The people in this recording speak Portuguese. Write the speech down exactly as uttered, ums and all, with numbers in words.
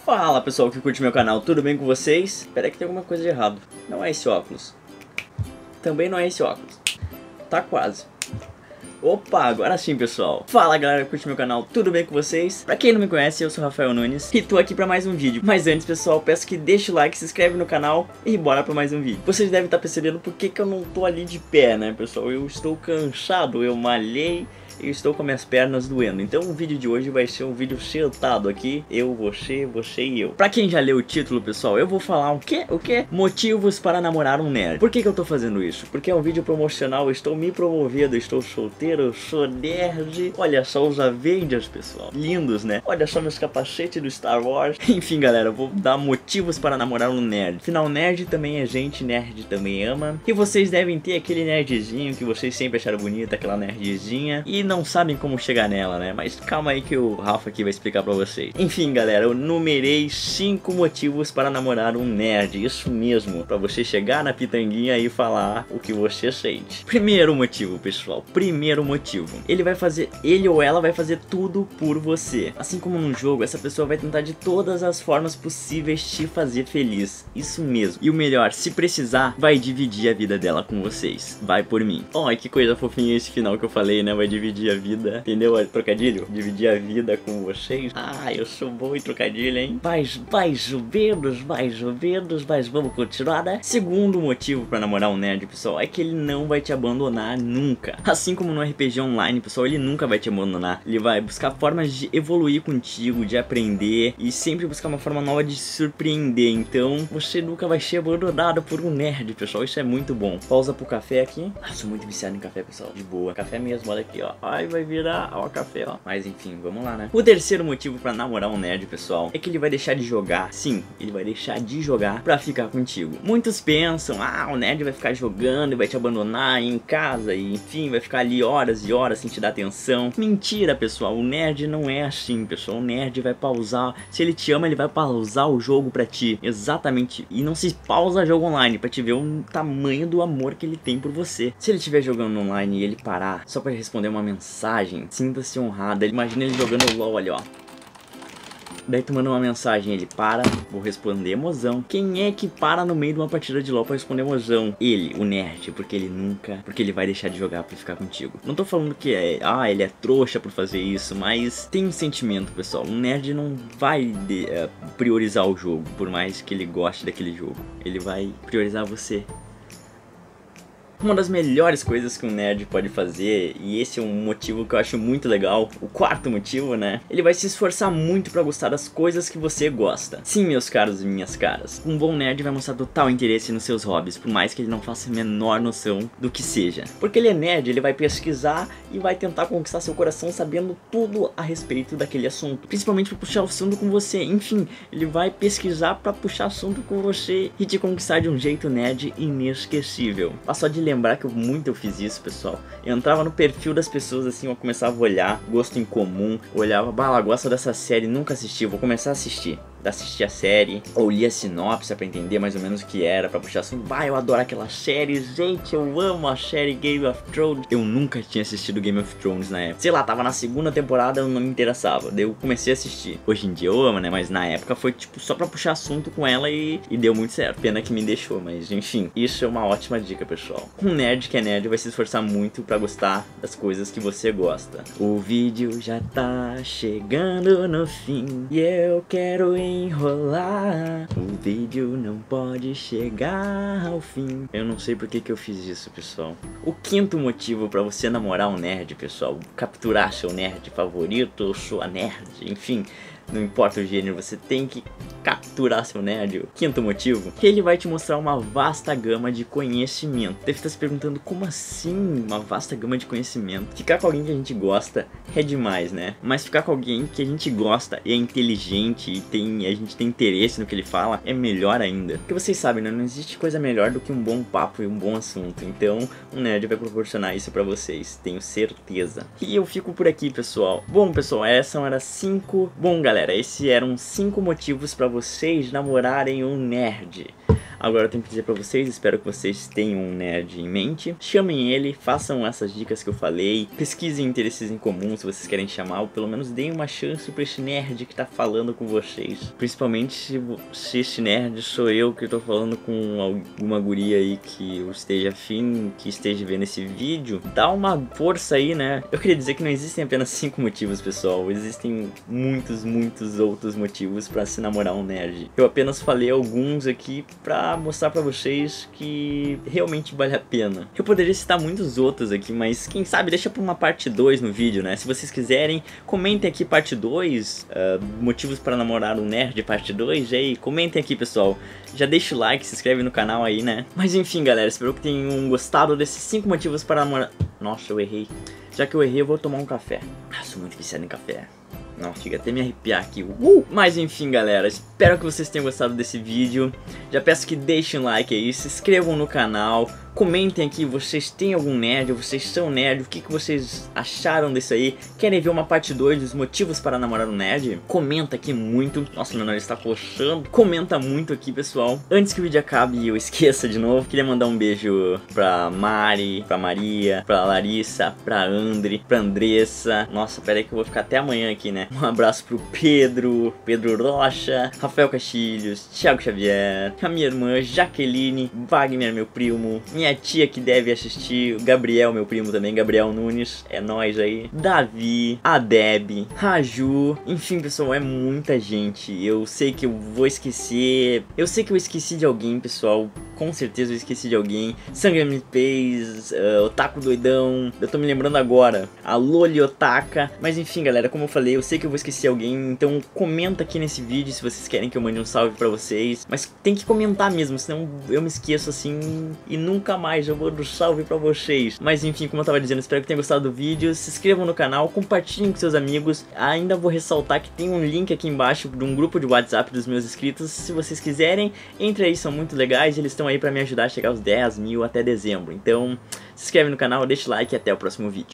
Fala pessoal que curte meu canal, tudo bem com vocês? Espera que tem alguma coisa de errado. Não é esse óculos. Também não é esse óculos. Tá quase. Opa, agora sim pessoal. Fala galera que curte meu canal, tudo bem com vocês? Pra quem não me conhece, eu sou Rafael Nunes e tô aqui pra mais um vídeo. Mas antes pessoal, peço que deixe o like, se inscreve no canal e bora pra mais um vídeo. Vocês devem estar percebendo por que que eu não tô ali de pé, né pessoal? Eu estou cansado, eu malhei. Eu estou com minhas pernas doendo. Então o vídeo de hoje vai ser um vídeo sentado aqui. Eu, você, você e eu. Pra quem já leu o título, pessoal, eu vou falar o quê? O quê? Motivos para namorar um nerd. Por que que eu tô fazendo isso? Porque é um vídeo promocional, eu estou me promovendo, eu estou solteiro, eu sou nerd. Olha só os Avengers, pessoal. Lindos, né? Olha só meus capacetes do Star Wars. Enfim, galera, eu vou dar motivos para namorar um nerd. Afinal, nerd também é gente, nerd também ama. E vocês devem ter aquele nerdzinho que vocês sempre acharam bonita, aquela nerdzinha. E não sabem como chegar nela, né? Mas calma aí que o Rafa aqui vai explicar pra vocês. Enfim, galera, eu numerei cinco motivos para namorar um nerd. Isso mesmo, pra você chegar na pitanguinha e falar o que você sente. Primeiro motivo, pessoal. Primeiro motivo. Ele vai fazer, ele ou ela vai fazer tudo por você. Assim como num jogo, essa pessoa vai tentar de todas as formas possíveis te fazer feliz. Isso mesmo. E o melhor, se precisar, vai dividir a vida dela com vocês. Vai por mim. Olha que coisa fofinha esse final que eu falei, né? Vai dividir a vida, entendeu? Trocadilho? Dividir a vida com vocês. Ah, eu sou bom em trocadilho, hein? Mais, mais ou menos, mais ou menos, mas vamos continuar, né? Segundo motivo pra namorar um nerd, pessoal, é que ele não vai te abandonar nunca. Assim como no R P G online, pessoal, ele nunca vai te abandonar. Ele vai buscar formas de evoluir contigo, de aprender e sempre buscar uma forma nova de se surpreender. Então, você nunca vai ser abandonado por um nerd, pessoal. Isso é muito bom. Pausa pro café aqui. Ah, sou muito viciado em café, pessoal. De boa. Café mesmo, olha aqui, ó. Ai, vai virar ó, café, ó. Mas enfim, vamos lá, né? O terceiro motivo pra namorar um nerd, pessoal, é que ele vai deixar de jogar. Sim, ele vai deixar de jogar pra ficar contigo. Muitos pensam, ah, o nerd vai ficar jogando e vai te abandonar em casa e enfim, vai ficar ali horas e horas sem te dar atenção. Mentira, pessoal, o nerd não é assim, pessoal. O nerd vai pausar. Se ele te ama, ele vai pausar o jogo pra ti. Exatamente. E não se pausa jogo online pra te ver o tamanho do amor que ele tem por você. Se ele estiver jogando online e ele parar só pra responder uma mensagem, sinta-se honrada. Imagina ele jogando LOL ali, ó. Daí tu manda uma mensagem, ele para, vou responder mozão. Quem é que para no meio de uma partida de LOL pra responder mozão? Ele, o nerd, porque ele nunca, porque ele vai deixar de jogar pra ficar contigo. Não tô falando que é, ah, ele é trouxa por fazer isso, mas tem um sentimento, pessoal. Um nerd não vai de, uh, priorizar o jogo, por mais que ele goste daquele jogo. Ele vai priorizar você. Uma das melhores coisas que um nerd pode fazer, e esse é um motivo que eu acho muito legal, o quarto motivo, né? Ele vai se esforçar muito pra gostar das coisas que você gosta. Sim, meus caros e minhas caras, um bom nerd vai mostrar total interesse nos seus hobbies, por mais que ele não faça a menor noção do que seja. Porque ele é nerd, ele vai pesquisar e vai tentar conquistar seu coração sabendo tudo a respeito daquele assunto. Principalmente pra puxar o assunto com você. Enfim, ele vai pesquisar pra puxar assunto com você e te conquistar de um jeito nerd inesquecível. Passou de lembrar que eu, muito eu fiz isso, pessoal. Eu entrava no perfil das pessoas assim, eu começava a olhar, gosto em comum, olhava, bah, ela gosta dessa série, nunca assisti, vou começar a assistir. Assistir a série, ou lia a sinopse pra entender mais ou menos o que era, pra puxar assim, bah, eu adoro aquela série, gente, eu amo a série Game of Thrones. Eu nunca tinha assistido Game of Thrones na época. Sei lá, tava na segunda temporada, eu não me interessava, daí eu comecei a assistir. Hoje em dia eu amo, né, mas na época foi tipo só pra puxar assunto com ela e, e deu muito certo. Pena que me deixou, mas enfim, isso é uma ótima dica, pessoal. Um nerd que é nerd vai se esforçar muito pra gostar das coisas que você gosta. O vídeo já tá chegando no fim e eu quero ir enrolar. O vídeo não pode chegar ao fim. Eu não sei por que que eu fiz isso, pessoal. O quinto motivo pra você namorar um nerd, pessoal, capturar seu nerd favorito, sua nerd, enfim, não importa o gênero, você tem que capturar seu nerd. O quinto motivo, que ele vai te mostrar uma vasta gama de conhecimento. Deve estar se perguntando, como assim uma vasta gama de conhecimento? Ficar com alguém que a gente gosta é demais, né? Mas ficar com alguém que a gente gosta e é inteligente e tem, a gente tem interesse no que ele fala é melhor ainda. Porque vocês sabem, né? Não existe coisa melhor do que um bom papo e um bom assunto. Então, um nerd vai proporcionar isso pra vocês, tenho certeza. E eu fico por aqui, pessoal. Bom, pessoal, essas eram as cinco... Bom, galera, esses eram cinco motivos pra vocês namorarem um nerd. Agora eu tenho que dizer pra vocês, espero que vocês tenham um nerd em mente. Chamem ele, façam essas dicas que eu falei, pesquisem interesses em comum se vocês querem chamar, ou pelo menos deem uma chance pra este nerd que tá falando com vocês. Principalmente se, se este nerd sou eu que tô falando com alguma guria aí que eu esteja afim, que esteja vendo esse vídeo. Dá uma força aí, né? Eu queria dizer que não existem apenas cinco motivos, pessoal. Existem muitos, muitos outros motivos pra se namorar um nerd. Eu apenas falei alguns aqui pra mostrar pra vocês que realmente vale a pena. Eu poderia citar muitos outros aqui, mas quem sabe deixa pra uma parte dois no vídeo, né? Se vocês quiserem, comentem aqui parte dois, uh, motivos para namorar um nerd parte dois, e aí, comentem aqui, pessoal. Já deixa o like, se inscreve no canal aí, né? Mas enfim, galera, espero que tenham gostado desses cinco motivos para namorar... Nossa, eu errei. Já que eu errei, eu vou tomar um café. Ah, sou muito viciado em café. Nossa, chega até me arrepiar aqui. Uh! Mas enfim, galera, espero que vocês tenham gostado desse vídeo. Já peço que deixem um like aí, se inscrevam no canal. Comentem aqui, vocês têm algum nerd, vocês são nerd, o que, que vocês acharam disso aí? Querem ver uma parte dois dos motivos para namorar um nerd? Comenta aqui muito. Nossa, meu nariz está coçando. Comenta muito aqui, pessoal. Antes que o vídeo acabe e eu esqueça de novo, queria mandar um beijo pra Mari, pra Maria, pra Larissa, pra Andri, pra Andressa. Nossa, pera aí que eu vou ficar até amanhã aqui, né? Um abraço pro Pedro, Pedro Rocha, Rafael Castilhos, Thiago Xavier, a minha irmã Jaqueline, Wagner, meu primo, minha minha tia que deve assistir, Gabriel, meu primo também, Gabriel Nunes, é nóis aí, Davi, a Deb, Raju, enfim, pessoal, é muita gente. Eu sei que eu vou esquecer, eu sei que eu esqueci de alguém, pessoal, com certeza eu esqueci de alguém. Sangue Me Pays, uh, Otaku Doidão, eu tô me lembrando agora, a Loli Otaka, mas enfim, galera, como eu falei, eu sei que eu vou esquecer alguém, então comenta aqui nesse vídeo se vocês querem que eu mande um salve pra vocês, mas tem que comentar mesmo, senão eu me esqueço assim e nunca mais eu vou dar um salve pra vocês. Mas enfim, como eu tava dizendo, espero que tenham gostado do vídeo, se inscrevam no canal, compartilhem com seus amigos. Ainda vou ressaltar que tem um link aqui embaixo de um grupo de WhatsApp dos meus inscritos, se vocês quiserem, entre aí, são muito legais, eles estão aí pra me ajudar a chegar aos dez mil até dezembro. Então, se inscreve no canal, deixa o like e até o próximo vídeo.